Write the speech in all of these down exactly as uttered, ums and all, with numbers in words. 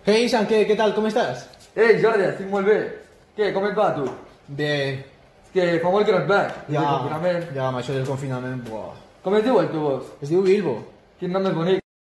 Hey, Isan, ¿qué, qué tal? ¿Cómo estás? Ei, Jordi, estic molt bé. Què, com et va, tu? Bé. És que fa molt que no et veig. Des Ja, del confinament. ja, amb això del confinament, buah. Com es diu el teu gos? Es diu Bilbo. Quin nom més bonic.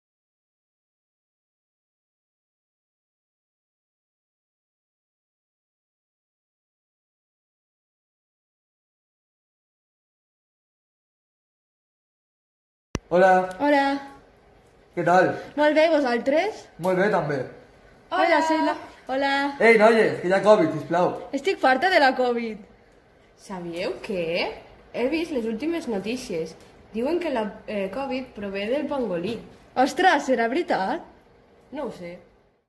Hola, Hola. què tal? Molt bé, vosaltres? Molt bé, també. Hola, soy la... Hola. Ei, noies, que hi ha Covid, sisplau. Estic farta de la Covid. Sabíeu què? He vist les últimes notícies. Diuen que la eh, Covid prové del pangolí. Ostres, serà veritat? No ho sé.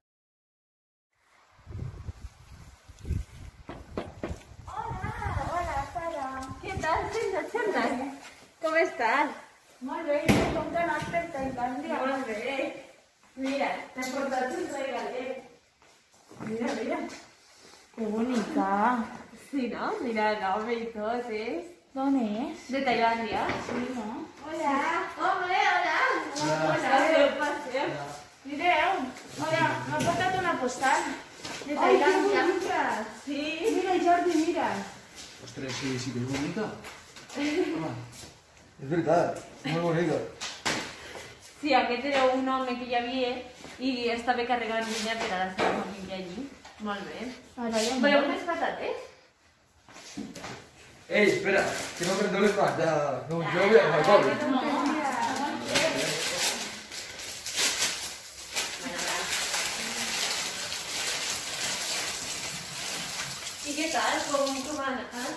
Què tal? Senta't, senta't. Com estàs? Molt bé, i com que no has fet el canvi? Molt bé. Mira, t'he portat un regalet. Mira, mira. Que bonica. Sí, no? Mira l'home i tot, eh? D'on és? De Tailàndia. Sí, no? Hola. Home, hola. Hola. Passeu, passeu. Mireu, hola, m'ha portat una postal de Ai, que Tailàndia. bonica. Sí. Mira, Jordi, mira. Ostres, sí, sí que és bonica. És veritat, molt bonica. Sí, aquest era un home que hi havia i estava carregant vinya per a la seva família allí. Molt bé. Ara ja Voleu no. unes patates? Ei, espera, que no prendeu les mans, ja... No, jo vull agafar el Covid. ¿Y qué tal? ¿Cómo, cómo van? ¿Ah?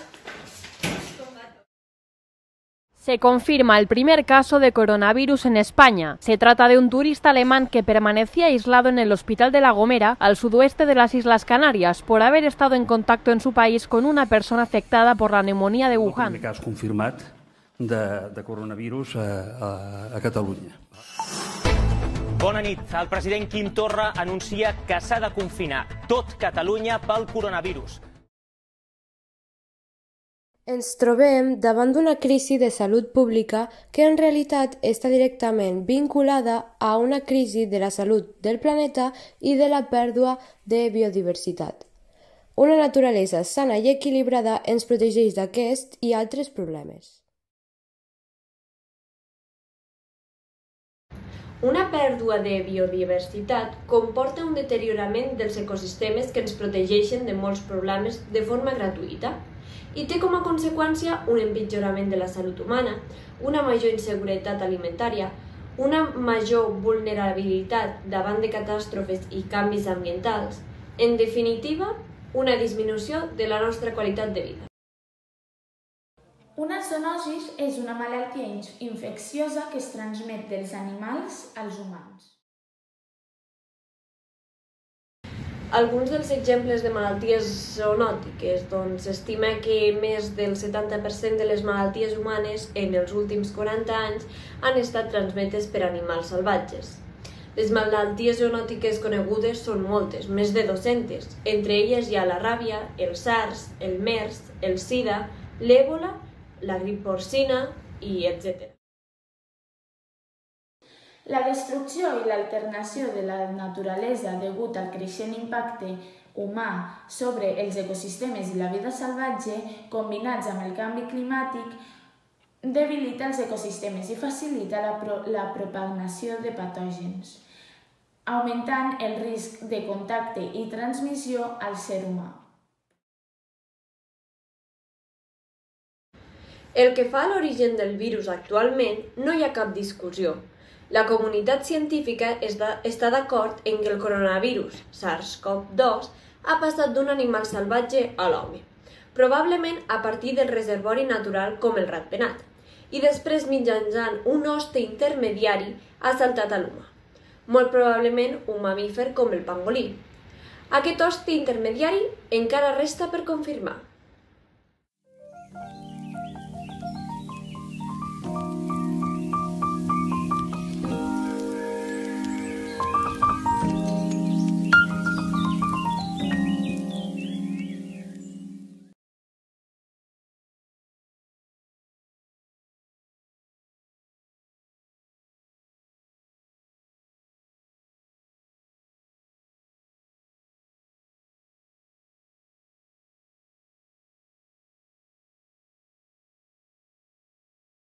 Se confirma el primer caso de coronavirus en España. Se trata de un turista alemán que permanecía aislado en el hospital de La Gomera, al sudoeste de las Islas Canarias, por haber estado en contacto en su país con una persona afectada por la neumonía de Wuhan. El primer cas confirmat de, de coronavirus a, a, a Catalunya. Bona nit. El president Quim Torra anuncia que s'ha de confinar tot Catalunya pel coronavirus. Ens trobem davant d'una crisi de salut pública que en realitat està directament vinculada a una crisi de la salut del planeta i de la pèrdua de biodiversitat. Una naturalesa sana i equilibrada ens protegeix d'aquest i altres problemes. Una pèrdua de biodiversitat comporta un deteriorament dels ecosistemes que ens protegeixen de molts problemes de forma gratuïta i té com a conseqüència un empitjorament de la salut humana, una major inseguretat alimentària, una major vulnerabilitat davant de catàstrofes i canvis ambientals, en definitiva, una disminució de la nostra qualitat de vida. Una zoonosi és una malaltia infecciosa que es transmet dels animals als humans. Alguns dels exemples de malalties zoonòtiques, doncs s'estima que més del setanta per cent de les malalties humanes en els últims quaranta anys han estat transmeses per animals salvatges. Les malalties zoonòtiques conegudes són moltes, més de dues-centes. Entre elles hi ha la ràbia, el SARS, el MERS, el SIDA, l'èbola, la grip porcina i etcètera. La destrucció i l'alternació de la naturalesa degut al creixent impacte humà sobre els ecosistemes i la vida salvatge, combinats amb el canvi climàtic, debilita els ecosistemes i facilita la, pro la propagació de patògens, augmentant el risc de contacte i transmissió al ser humà. El que fa a l'origen del virus actualment no hi ha cap discussió. La comunitat científica està d'acord en que el coronavirus SARS CoV dos ha passat d'un animal salvatge a l'home, probablement a partir del reservori natural com el ratpenat, i després mitjançant un hoste intermediari ha saltat a l'humà, molt probablement un mamífer com el pangolí. Aquest hoste intermediari encara resta per confirmar.